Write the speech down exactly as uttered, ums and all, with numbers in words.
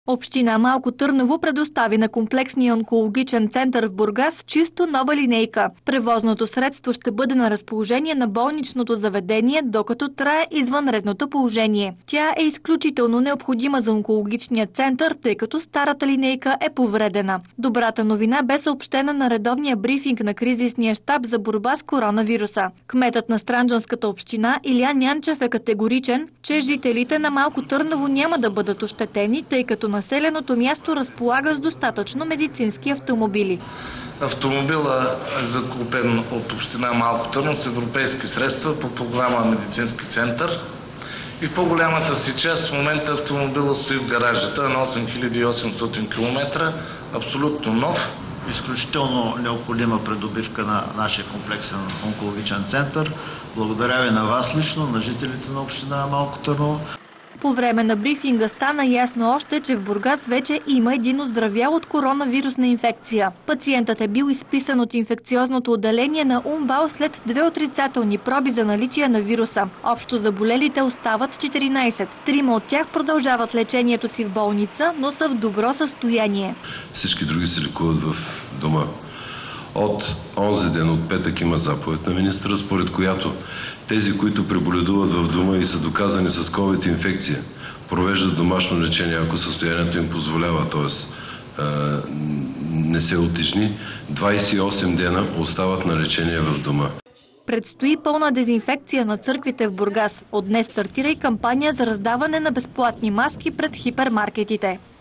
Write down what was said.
Община Малко Търново предостави на комплексния онкологичен център в Бургас чисто нова линейка. Превозното средство ще бъде на разположение на болничното заведение, докато трае извънредното положение. Тя е изключително необходима за онкологичния център, тъй като старата линейка е повредена. Добрата новина бе съобщена на редовния брифинг на кризисния щаб за борба с коронавируса. Кметът на Странджанската община Илия Нянчев е категоричен, че жителите на Малко Търново няма да бъдат ощетени, тъй като населеното място разполага с достатъчно медицински автомобили. Автомобила е закупен от община Малко Търново с европейски средства по програма Медицински център и в по-голямата си част в момента автомобила стои в гаражата на осем хиляди и осемстотин километра, абсолютно нов. Изключително необходима придобивка на нашия комплексен онкологичен център. Благодаря ви на вас лично, на жителите на община Малко Търново. По време на брифинга стана ясно още, че в Бургас вече има един оздравял от коронавирусна инфекция. Пациентът е бил изписан от инфекциозното отделение на УМБАЛ след две отрицателни проби за наличие на вируса. Общо заболелите остават четиринайсет. Трима от тях продължават лечението си в болница, но са в добро състояние. Всички други се лекуват в дома. От онзи ден, от петък, има заповед на министра, според която тези, които преболедуват в дома и са доказани с ковид инфекция, провеждат домашно лечение, ако състоянието им позволява, т.е. не се утежни, двайсет и осем дена остават на лечение в дома. Предстои пълна дезинфекция на църквите в Бургас. От днес стартира и кампания за раздаване на безплатни маски пред хипермаркетите.